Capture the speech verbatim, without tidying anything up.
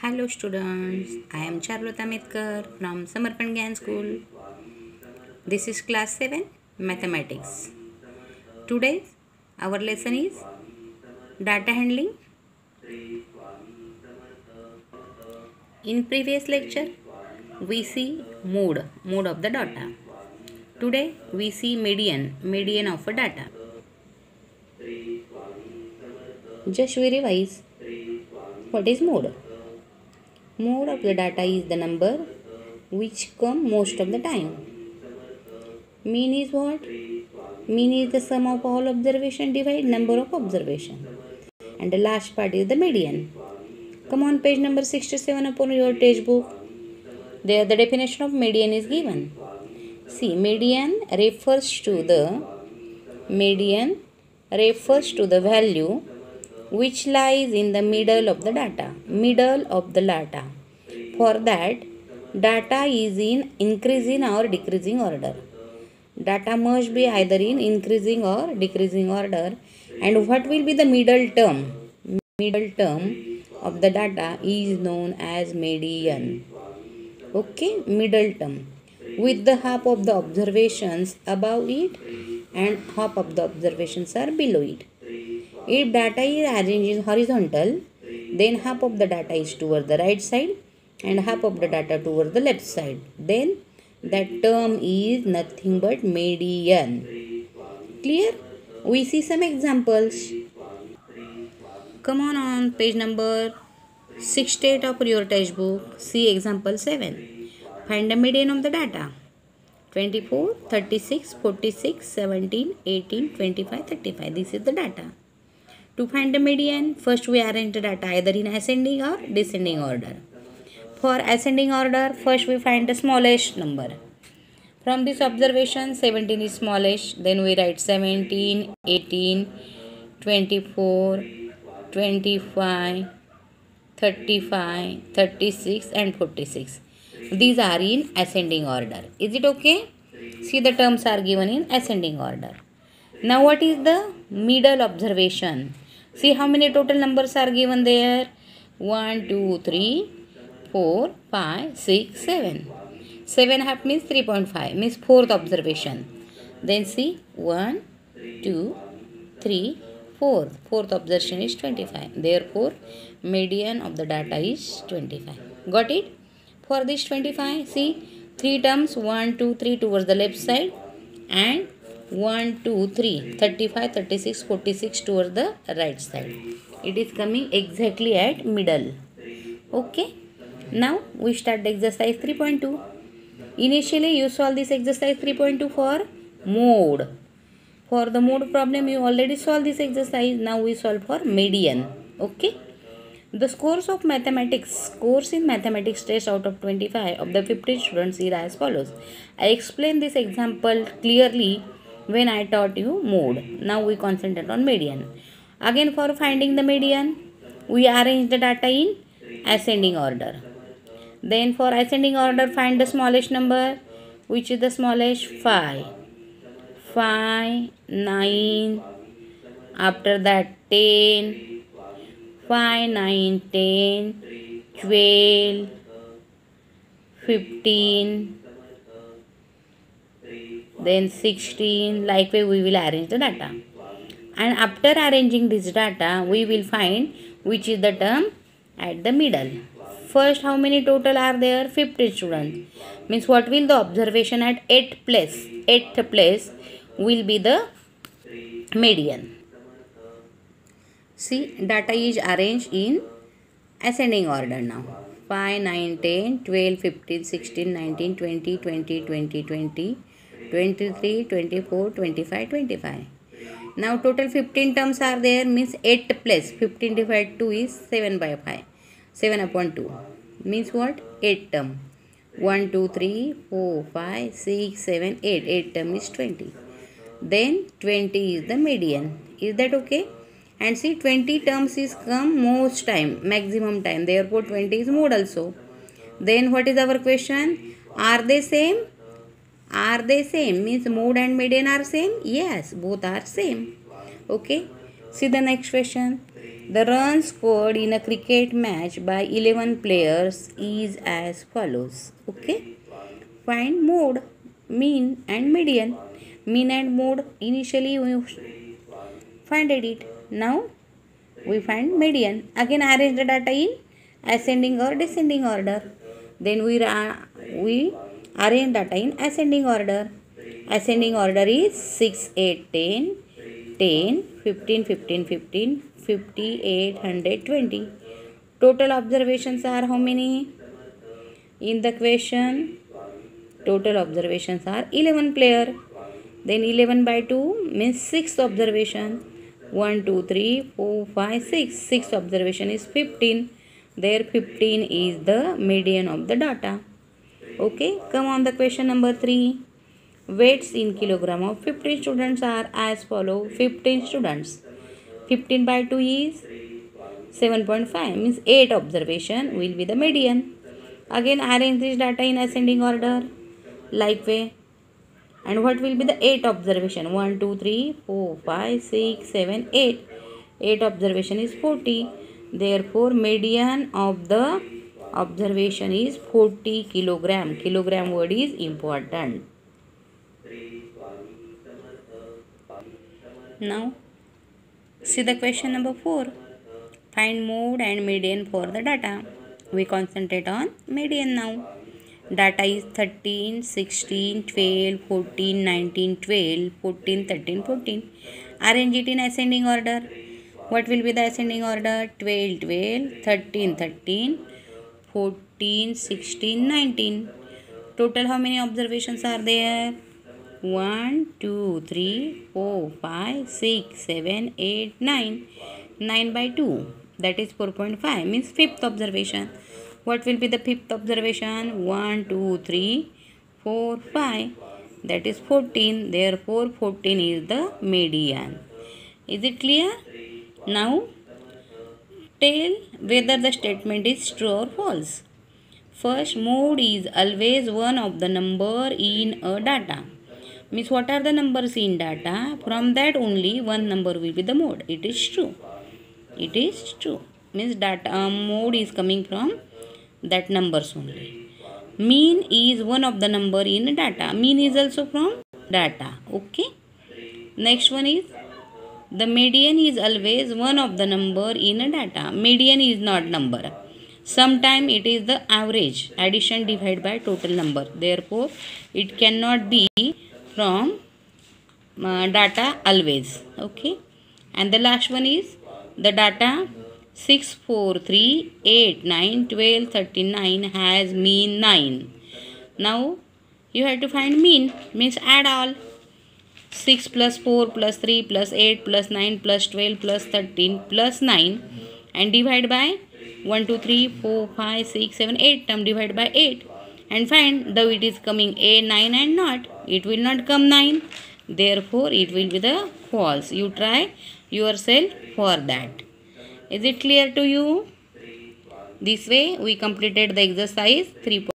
Hello students, I am Charlotte Metkar from Samarkand Gyan School. This is class seven Mathematics. Today our lesson is data handling. In previous lecture we see mode, mode of the data. Today we see median, median of a data. Just we revise what is mode. Mode of the data is the number which come most of the time. Mean is what? Mean is the sum of all observation divided number of observation. And the last part is the median. Come on, page number sixty-seven upon your textbook. There the definition of median is given. See, median refers to the median refers to the value which lies in the middle of the data. Middle of the data. For that, data is in increasing or decreasing order. Data must be either in increasing or decreasing order. And what will be the middle term? Middle term of the data is known as median. Okay, middle term. With the half of the observations above it and half of the observations are below it. If data is arranged in horizontal, then half of the data is toward the right side and half of the data toward the left side. Then that term is nothing but median. Clear? We see some examples. Come on on page number sixty-eight of your textbook. See example seven. Find the median of the data. twenty-four, thirty-six, forty-six, seventeen, eighteen, twenty-five, thirty-five. This is the data. To find the median, first we arrange the data either in ascending or descending order. For ascending order, first we find the smallest number. From this observation, seventeen is smallest. Then we write seventeen, eighteen, twenty-four, twenty-five, thirty-five, thirty-six and forty-six. These are in ascending order. Is it okay? See, the terms are given in ascending order. Now what is the middle observation? See how many total numbers are given there. one, two, three, four, five, six, seven. seven half means three point five, means fourth observation. Then see one, two, three, fourth. Fourth observation is twenty-five. Therefore, median of the data is twenty-five. Got it? For this twenty-five, see three terms one, two, three towards the left side and one, two, three, thirty-five, thirty-six, forty-six towards the right side. It is coming exactly at middle. Okay. Now we start the exercise three point two. Initially you solve this exercise three point two for mode. For the mode problem you already solved this exercise. Now we solve for median. Okay. The scores of mathematics, scores in mathematics test out of twenty-five of the fifteen students are as follows. I explained this example clearly when I taught you mode. Now we concentrate on median. Again, for finding the median, we arrange the data in ascending order. Then for ascending order, find the smallest number. Which is the smallest? five. five, nine, after that ten, five, nine, ten, twelve, fifteen, then sixteen. Likewise we will arrange the data. And after arranging this data, we will find which is the term at the middle. First, how many total are there? fifty students. Means what will the observation at eighth place? eighth place will be the median. See, data is arranged in ascending order now. five, nine, ten, twelve, fifteen, sixteen, nineteen, twenty, twenty, twenty, twenty, twenty-three, twenty-four, twenty-five, twenty-five. Now total fifteen terms are there, means eighth place. fifteen divided two is seven by five. seven upon two. Means what? eight term. one, two, three, four, five, six, seven, eight. eight term is twenty. Then twenty is the median. Is that okay? And see, twenty terms is come most time, maximum time. Therefore twenty is mode also. Then what is our question? Are they same? Are they same? Means mode and median are same? Yes, both are same. Okay. See the next question. The runs scored in a cricket match by eleven players is as follows. Okay. Find mode, mean and median. Mean and mode initially we find it. Now we find median. Again arrange the data in ascending or descending order. Then we, we arrange data in ascending order. Ascending order is six, eight, ten, ten, fifteen, fifteen, fifteen, fifty, eight, one hundred twenty. Total observations are how many? In the question, total observations are eleven player. Then eleven by two means six observation. one, two, three, four, five, six. six observation is fifteen. There fifteen is the median of the data. Okay, come on the question number three. Weights in kilogram of fifteen students are as follow. fifteen students. fifteen by two is seven point five, means eight observation will be the median. Again arrange this data in ascending order like way. And what will be the eight observation? one, two, three, four, five, six, seven, eight. eight observation is forty. Therefore, median of the observation is forty kilogram. Kilogram word is important. Now, see the question number four. Find mode and median for the data. We concentrate on median now. Data is thirteen, sixteen, twelve, fourteen, nineteen, twelve, fourteen, thirteen, fourteen. Arrange it in ascending order. What will be the ascending order? twelve, twelve, thirteen, thirteen, fourteen, sixteen, nineteen. Total how many observations are there? one, two, three, four, five, six, seven, eight, nine. nine by two, that is four point five, means fifth observation. What will be the fifth observation? one, two, three, four, five. That is fourteen. Therefore, fourteen is the median. Is it clear? Now, tell whether the statement is true or false. First, mode is always one of the number in a data. Means what are the numbers in data? From that only one number will be the mode. It is true. It is true. Means data um, mode is coming from that numbers only. Mean is one of the number in data. Mean is also from data. Okay. Next one is the median is always one of the number in a data. Median is not number. Sometime it is the average. Addition divided by total number. Therefore, it cannot be from uh, data always. Okay. And the last one is the data six, four, three, eight, nine, twelve, thirty-nine has mean nine. Now you have to find mean, means add all. six plus four plus three plus eight plus nine plus twelve plus thirteen plus nine and divide by one, two, three, four, five, six, seven, eight term divide by eight and find though it is coming a nine and not, it will not come nine. Therefore, it will be the false. You try yourself for that. Is it clear to you? This way we completed the exercise three point one.